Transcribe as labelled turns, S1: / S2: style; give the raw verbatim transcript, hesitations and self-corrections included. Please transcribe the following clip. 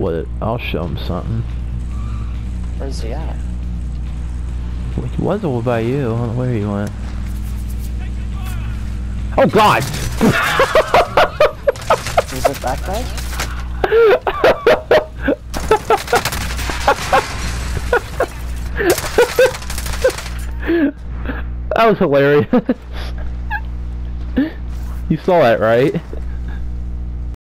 S1: what? I'll show him something.
S2: Where's he at?
S1: He was over by you. I don't know where he went. Oh God!
S2: Is it that guy?
S1: That was hilarious. You saw that, right?